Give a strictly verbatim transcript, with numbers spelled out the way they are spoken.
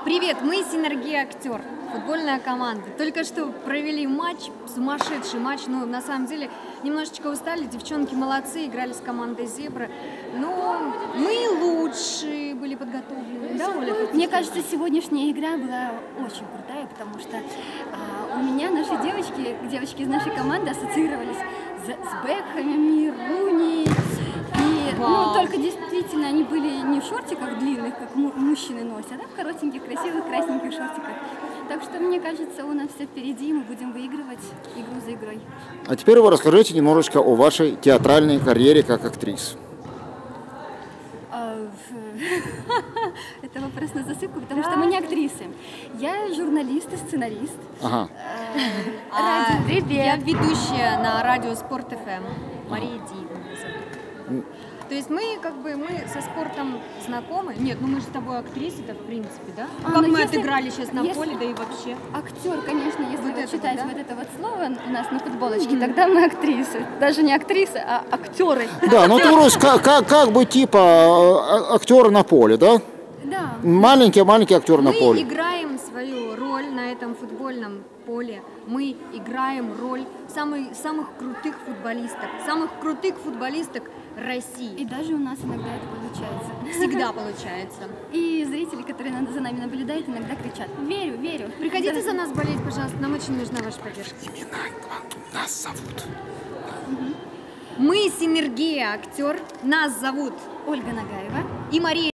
Привет, мы Синергия Актер, футбольная команда. Только что провели матч, сумасшедший матч, но на самом деле немножечко устали, девчонки молодцы, играли с командой Зебра, но мы лучше были подготовлены. Да, Оля? Мне кажется, сегодняшняя игра была очень крутая, потому что а, у меня наши девочки, девочки из нашей команды ассоциировались с, с Бекхэмами, Руни. И, ну, только действительно они были не в шортиках длинных, как мужчины носят, а в коротеньких, красивых, красненьких шортиках. Так что, мне кажется, у нас все впереди, и мы будем выигрывать игру за игрой. А теперь вы расскажите немножечко о вашей театральной карьере как актрисы. Это вопрос на засыпку, потому что мы не актрисы. Я журналист и сценарист. Ага. А, я ведущая на радио Спорт эф эм, Мария Ди. То есть мы как бы мы со спортом знакомы. Нет, ну мы же с тобой актрисы-то в принципе, да? А, как ну мы если, отыграли сейчас на если поле, да и вообще. Актер, конечно, если вот вот это читать вот, да? вот это вот слово у нас на футболочке, mm-hmm. тогда мы актрисы. Даже не актрисы, а актеры. Да, ну то есть как, как, как бы типа актер на поле, да? Да. Маленький-маленький актер на поле. Мы играем свою роль на этом футбольном поле. Мы играем роль самых, самых крутых футболисток, самых крутых футболисток России. И даже у нас иногда это получается. Всегда получается. И зрители, которые за нами наблюдают, иногда кричат: верю, верю. Приходите да. за нас болеть, пожалуйста, нам очень нужна ваша поддержка. Имена нас зовут. Угу. Мы Синергия Актер, нас зовут Ольга Нагаева и Мария